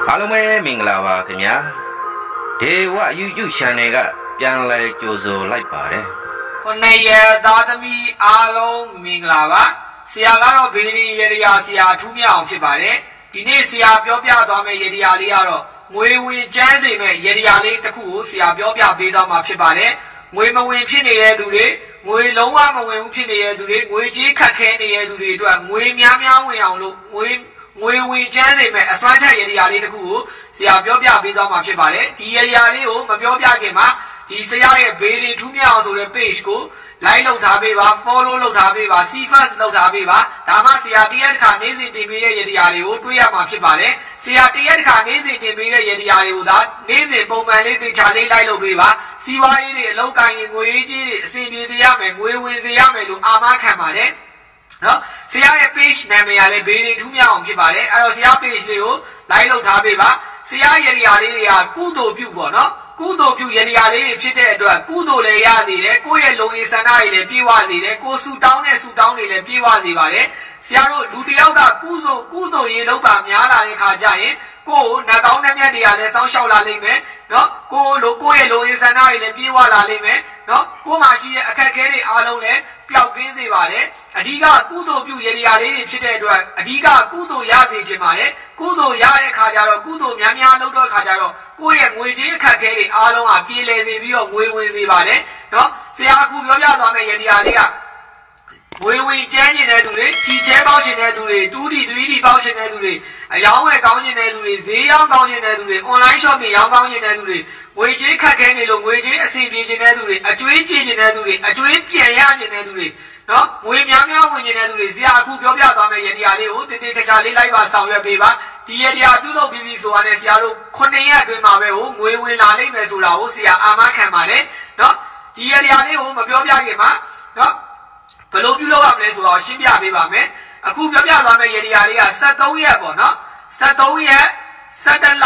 အားလုံးပဲမင်္ဂလာပါခင်ဗျာဒေဝ YouTube Channel ကပြန်လဲကြိုဆိုလိုက်ပါတယ်ခုနှစ်ရက်သားသမီးအားလုံးမင်္ဂလာပါဆရာကတော့ဘေးရီရေဒီယာဆရာထူးမြအောင်ဖြစ်ပါတယ်ဒီနေ့ဆရာပြောပြသွားမယ့်ရေဒီယာလေးကတော့ငွေဝင်ကျန်းစေမဲ့ရေဒီယာလေးတစ်ခုကိုဆရာပြောပြပေးသွားမှာဖြစ်ပါတယ်ငွေမဝင်ဖြစ်နေတဲ့သူတွေငွေလုံးဝမဝင်ဘူးဖြစ်နေတဲ့သူတွေငွေကြီးခက်ခဲနေတဲ့သူတွေအတွက်ငွေများများဝင်အောင်လို့ငွေဝင်ကျန်းစေမဲ့အစွမ်းထက်ရေဒီယာလေးတစ်ခုကိုဆရာပြောပြပေးသွားမှာဖြစ်ပါတယ်ဒီရေဒီယာလေးကိုမပြောပြခင်မှာဒီဆရာရဲ့ဘေးရီထူးမြအောင်ဆိုတဲ့ page ကို like လုပ်ထားပေးပါ follow လုပ်ထားပေးပါ see first လုပ်ထားပေးပါဒါမှဆရာတရက်တစ်ခါနေ့စဉ်တင်ပေးတဲ့ရေဒီယာတွေကိုတွေ့ရမှာဖြစ်ပါတယ်ဆရာတရက်တစ်ခါနေ့စဉ်တင်ပေးတဲ့ရေဒီယာတွေကိုသာနေ့စဉ်ပုံမှန်လေးသေချာလေး like လုပ်ပေးပါစီးပွားရေးတွေအလုပ်ကိုင်တွေငွေရေးကြီးတွေအစီအပြေစေရမယ်ငွေဝင်စေရမယ်လို့အာမခံပါတယ်နော်ဆရာရဲ့ page နာမည်ကလည်းဘေးရီထူးမြအောင်ဖြစ်ပါတယ်အဲ့တော့ဆရာ page လေးကို like လုပ်ထားပေးပါဆရာရေဒီယာလေးတွေကကုသိုလ်ပြုပေါ့နော်ကုသိုလ်ပြုရေဒီယာလေးတွေဖြစ်တဲ့အတွက်ကုသိုလ်လည်းရသေးတယ်ကိုယ့်ရဲ့လုံရေးဆန္ဒတွေလည်းပြည့်ဝစေတယ်ကိုယ်ဆူတောင်းတဲ့ဆူတောင်းတွေလည်းပြည့်ဝစေပါတယ်ဆရာတို့လူတစ်ယောက်ကကုသိုလ်ရေးလုပ်ပါများလာတဲ့ခါကျရင်ကိုယ်နှကောင်းနှမျက်တွေကလည်းစောင်းရှောက်လာလိမ့်မယ်နော်ကိုယ့်ရဲ့လုံရေးဆန္ဒတွေလည်းပြည့်ဝလာလိမ့်မယ်နော်ကိုယ်မှာရှိတဲ့အခက်အခဲတွေအားလုံးလည်းပျောက်ကင်းစေပါတယ်အဓိကကုသိုလ်ပြုရေဒီယာလေးတွေဖြစ်တဲ့အတွက်အဓိကကုသိုလ်ရစေခြင်းပါတယ်ကုသိုလ်ရတဲ့ခါကျတော့ကုသိုလ်များများလုပ်တော့ခါကျတော့ကိုယ့်ရဲ့ငွေကြေးအခက်အခဲတွေအားလုံးဟာပြေလည်စေပြီးတော့ငွေဝင်စေပါတယ်နော်ဆရာအခုပြောပြသွားမယ့်ရေဒီယာလေးကငွေဝင်ကျန်းကျင်တဲ့သူတွေထီချဲပေါက်ချင်တဲ့သူတွေ 2D 3D ပေါက်ချင်တဲ့သူတွေအယောင်းဝယ်ကောင်းချင်တဲ့သူတွေဈေးရောင်းကောင်းချင်တဲ့သူတွေ online shopping ရောင်းကောင်းချင်တဲ့သူတွေငွေကြေးခက်ခဲနေလို့ငွေကြေးအဆင်ပြေချင်တဲ့သူတွေအကျွေးကြည့်ချင်တဲ့သူတွေအကျွေးပြန်ရချင်တဲ့သူတွေနော်ငွေများများဝင်ချင်တဲ့သူတွေဆရာအခုပြောပြသွားမယ့်ရေဒီယာလေးကိုတည်တည်ချာချာလေးလိုက်ပါဆောင်ရွက်ပေးပါဒီရေဒီယာပြုလုပ်ပြီးပြီဆိုတာနဲ့ဆရာတို့9ရက်အတွင်းမှာပဲငွေဝင်လာလိမ့်မယ်ဆိုတာကိုဆရာအာမခံပါတယ်နော်ဒီရေဒီယာလေးကိုမပြောပြခင်မှာနော်ဘယ်လိုပြုလုပ်ရမလဲဆိုတော့ရှင်းပြပေးပါမယ်အခုပြောပြသွားမယ့်ရေဒီယာလေးက73ရက်ပေါ့နော်73ရက်17လ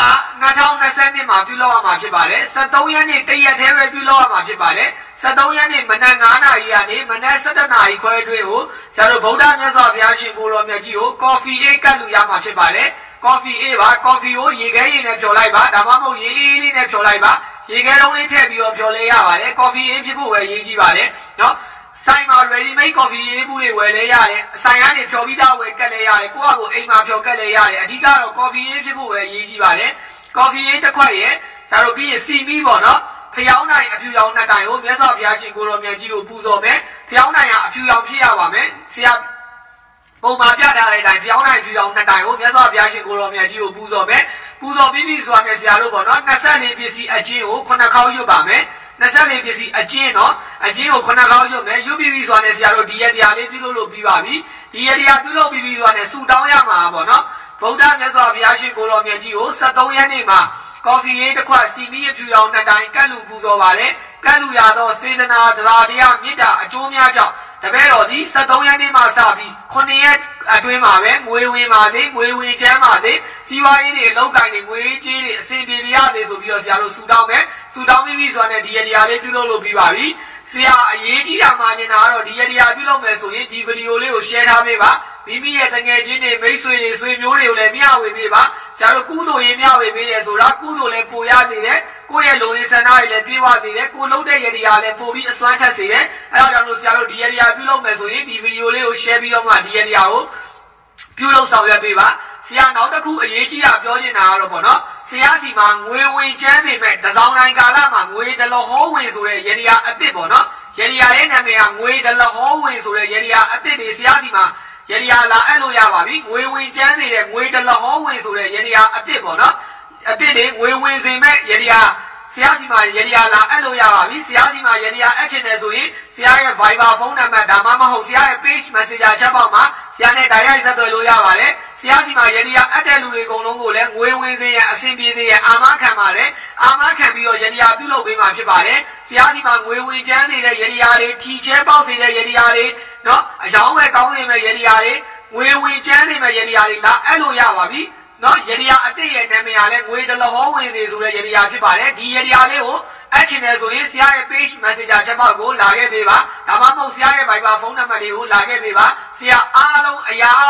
2020မှာပြုလုပ်ရမှာဖြစ်ပါတယ်73ရက်နေ့တရက်တည်းပဲပြုလုပ်ရမှာဖြစ်ပါတယ်73ရက်နေ့မနက်9:00နာရီကနေမနက်17:00နာရီခွဲအတွင်းကိုဆရာတို့ဗုဒ္ဓမြတ်စွာဘုရားရှင်ကိုတော်မြတ်ကြီးကို coffee 8ကတ်လူရမှာဖြစ်ပါတယ် coffee 8ပါ coffee ကိုရေခဲရေနဲ့ဖြော်လိုက်ပါဒါမှမဟုတ်ရေအေးလေးနဲ့ဖြော်လိုက်ပါရေခဲလုံးလေးထည့်ပြီးတော့ဖြော်လဲရပါတယ် coffee 8ဖြစ်ဖို့ပဲရေးကြည့်ပါတယ်နော်ဆိုင်မှာ ready made coffee ရေးဘူးတွေဝယ်လဲရတယ်အဆိုင်ကနေဖြော်ပြီးသားဝယ်ကတ်လဲရတယ်ကိုယ့်အကိုအိမ်မှာဖြော်ကတ်လဲရတယ်အဓိကတော့ coffee ရေးဖြစ်ဖို့ပဲရေးကြည့်ပါတယ် coffee ရေးတစ်ခွက်ရဲ့ဆရာတို့ပြီးရင်စီမီပေါ့နော်ဖျောင်းနိုင်အဖြူရောင်နှစ်တိုင်ကိုမြတ်စွာဘုရားရှင်ကိုတော်မြတ်ကြီးကိုပူဇော်မယ်ဖျောင်းနိုင်ကအဖြူရောင်ဖြစ်ရပါမယ်ဆရာပုံမှာပြထားတဲ့အတိုင်းဖျောင်းနိုင်ဖြူရောင်နှစ်တိုင်ကိုမြတ်စွာဘုရားရှင်ကိုတော်မြတ်ကြီးကိုပူဇော်မယ်ပူဇော်ပြီးပြီဆိုတာနဲ့ဆရာတို့ပေါ့နော်24ပစ္စည်းအချင်းကို9ခေါက်ရွတ်ပါမယ်24ပစ္စည်းအချင်းနော်အချင်းကို9ခေါက်ရွတ်မယ်ရွတ်ပြီးပြီဆိုတာနဲ့ဆရာတို့ဒီရတရားလေးပြုလုပ်လို့ပြီးပါပြီဒီရတရားပြုလုပ်ပြီးပြီဆိုတာနဲ့ဆူတောင်းရမှာပေါ့နော်ဗုဒ္ဓမြတ်စွာဘုရားရှင်ကိုတော်မြတ်ကြီးကို73ရက်နေ့မှာကော်ဖီရေးတစ်ခွက်စီမီအဖြူရောင်နှစ်တိုင်ကတ်လူပူဇော်ပါတယ်ကတ်လူရသောစေတနာတရားတရားမေတ္တာအကျိုးများကြောင့်တပည့်တော်ဒီ73ရက်နေ့မှာစပြီး9ရက်အတွင်းမှာပဲငွေဝင်ပါသေးငွေဝင်ချမ်းပါသေးစီးပွားရေးတွေလောက်ကိုင်းတွေငွေကြေးတွေအဆင်ပြေပြရသေးဆိုပြီးတော့ဆရာတို့ဆူတောင်းမယ်ဆူတောင်းပြီးပြီဆိုတာနဲ့ဒီရတရားလေးပြုလုပ်လို့ပြီးပါပြီဆရာအရေးကြီးတာမှနေတာကတော့ဒီရတရားပြုလုပ်မယ်ဆိုရင်ဒီဗီဒီယိုလေးကို share ထားပေးပါမိမိရဲ့တငယ်ချင်းတွေမိတ်ဆွေတွေဆွေမျိုးတွေကိုလည်းမျှဝေပေးပါဆရာတို့ကုသိုလ်ရေးမျှဝေပေးတယ်ဆိုတာကုသိုလ်လည်းပိုရစေတယ်ကိုယ့်ရဲ့လူရင်းဆန္ဒတွေလည်းပြေဝစေတယ်ကိုလုပ်တဲ့ရတရားလည်းပိုပြီးအစွမ်းထက်စေတယ်အဲဒါကြောင့်လို့ဆရာတို့ဒီရတရားပြုလုပ်မယ်ဆိုရင်ဒီဗီဒီယိုလေးကို share ပြီးတော့မှဒီရတရားကိုပြုလုပ်ဆောင်ရွက်ပေးပါဆရာနောက်တစ်ခုအရေးကြီးတာပြောချင်တာကတော့ပေါ့နော်ဆရာစီမှာငွေဝင်ချမ်းစေမဲ့တစောင်းတိုင်းကာလမှာငွေဒလဟောဝင်ဆိုတဲ့ရတရားအစ်စ်ပေါ့နော်ရတရားရဲ့နာမည်ကငွေဒလဟောဝင်ဆိုတဲ့ရတရားအစ်စ်တွေဆရာစီမှာရတရားလာအဲ့လိုရပါပြီငွေဝင်ချမ်းစေတဲ့ငွေဒလဟောဝင်ဆိုတဲ့ရတရားအစ်စ်ပေါ့နော်အစ်စ်တွေငွေဝင်စေမဲ့ရတရားဆရာစီမှာရတရားလာအဲ့လိုရပါပြီဆရာစီမှာရတရားအချင်းတယ်ဆိုရင်ဆရာရဲ့ Viber ဖုန်းနံပါတ်ဒါမှမဟုတ်ဆရာရဲ့ page messenger chat box မှာဆရာနဲ့တိုက်ရိုက်ဆက်သွယ်လို့ရပါတယ်ဆရာစီမှာရတရားအပ်တဲ့လူတွေအကုန်လုံးကိုလည်းငွေဝင်စေရန်အဆင်ပြေစေရန်အာမခံပါတယ်အာမခံပြီးတော့ရတရားပြုလုပ်ပေးမှာဖြစ်ပါတယ်ဆရာစီမှာငွေဝင်ချမ်းစေတဲ့ရတရားတွေထီချဲပေါက်စေတဲ့ရတရားတွေနော်အယောင်းဝယ်ကောင်းစေမဲ့ရတရားတွေငွေဝင်ချမ်းစေမဲ့ရတရားတွေလာအဲ့လိုရပါပြီနော်ရတရားအတိတ်ရဲ့နာမည်ကလည်းငွေဒလဟောဝင်စေဆိုတဲ့ရတရားဖြစ်ပါတယ်ဒီရတရားလေးကိုအပ်ချင်တယ်ဆိုရင်ဆရာရဲ့ page messenger chat box ကိုလာခဲ့ပေးပါဒါမှမဟုတ်ဆရာရဲ့ Viber ဖုန်းနံပါတ်လေးကိုလာခဲ့ပေးပါဆရာအားလုံးအရာအားလုံး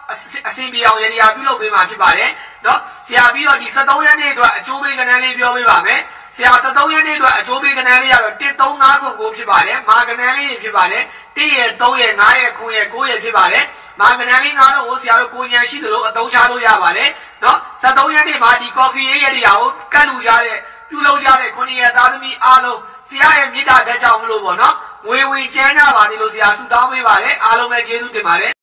အဆင်ပြေအောင်ရည်ရပြုလုပ်ပေးမှာဖြစ်ပါတယ်နော်ဆရာပြီးတော့ဒီ73ရက်နေ့အတွက်အချိုးပေးကဏ္ဍလေးပြောပေးပါမယ်ဆရာ73ရက်နေ့အတွက်အချိုးပေးကဏ္ဍလေးရတော့135ခုဖြစ်ပါတယ်မာကဏ္ဍလေးဖြစ်ပါတယ်1ရက်3ရက်5ရက်9ရက်9ရက်ဖြစ်ပါတယ်မာကဏ္ဍလေး9တော့ဆရာတို့ကိုဉာဏ်ရှိသလိုအသုံးချလို့ရပါတယ်နော်73ရက်နေ့မှာဒီ coffee ရဲ့နေရာကိုကတ်လူကြတဲ့ပြုလုပ်ကြတဲ့9ရက်သားသမီးအားလုံးဆရာရဲ့မေတ္တာဓာတ်ကြောင့်မလို့ပေါ့နော်ငွေဝင်ကျန်းကြပါနေလို့ဆရာဆုတောင်းပေးပါတယ်အားလုံးပဲကျေးဇူးတင်ပါတယ်